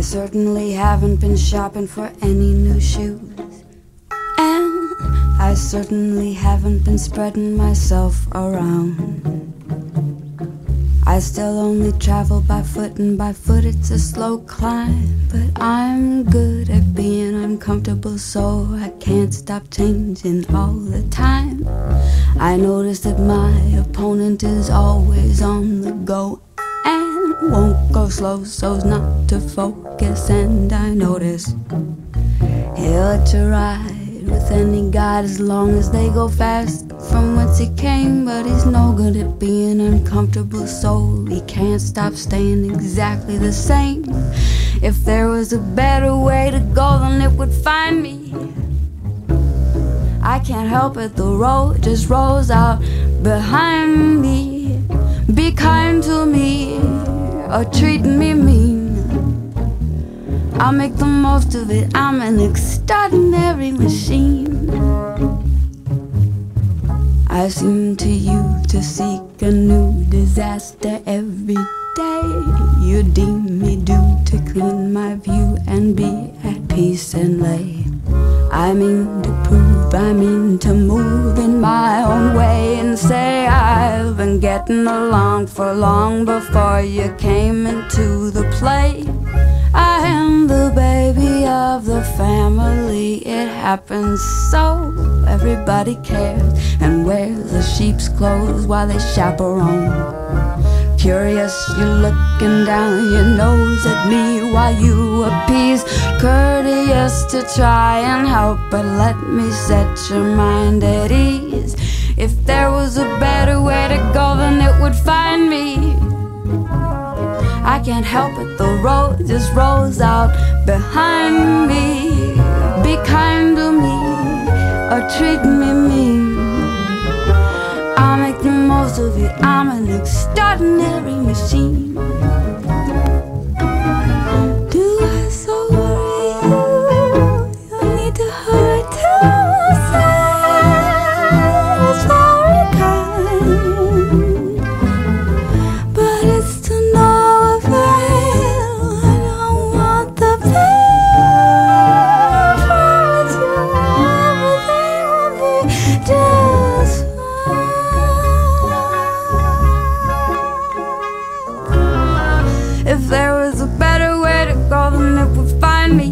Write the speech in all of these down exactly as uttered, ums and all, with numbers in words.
certainly haven't been shopping for any new shoes, and I certainly haven't been spreading myself around. I still only travel by foot, and by foot it's a slow climb. But I'm good at being uncomfortable, so I can't stop changing all the time. I notice that my opponent is always on the go and won't go slow so's not to focus. And I notice he'll let you ride with any guide as long as they go fast from whence he came. But he's no good at being uncomfortable, so he can't stop staying exactly the same. If there was a better way to go, then it would find me. I can't help it, the road just rolls out behind me. Be kind to me or treat me mean, I'll make the most of it. I'm an extraordinary machine. I seem to you to seek a new disaster every day. You deem me due to clean my view and be at peace and lay. I mean to prove, I mean to move in my own way and say I've been getting along for long before you came into the play. I am the baby of the family, it happens so. Everybody cares and wears the sheep's clothes while they chaperone. Curious, you're looking down your nose at me while you appease. Courteous to try and help, but let me set your mind at ease. If there was a better way to go, then it would find me. I can't help it, the road just rolls out behind me. Be kind to me or treat me mean, I'll make the most of it. I'm an extraordinary machine. Do I so worry you? You need to hurry to say it's very kind, but it's to no avail. I don't want the pain, promise you everything will be just fine. If there was a better way to go, then it would find me.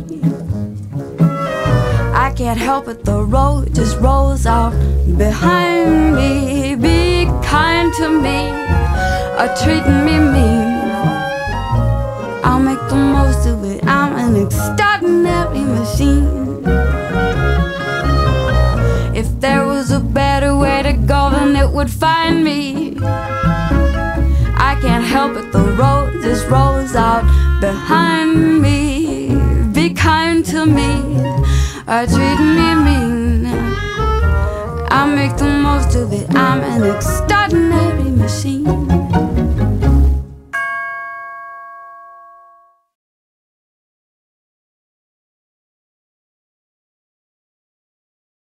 I can't help it, the road just rolls out behind me. Be kind to me or treat me mean, I'll make the most of it. I'm an extraordinary machine. If there was a better way to go, then it would find me. I can't help it, the road just rolls out behind me. Be kind to me or treat me mean, I'll make the most of it. I'm an extraordinary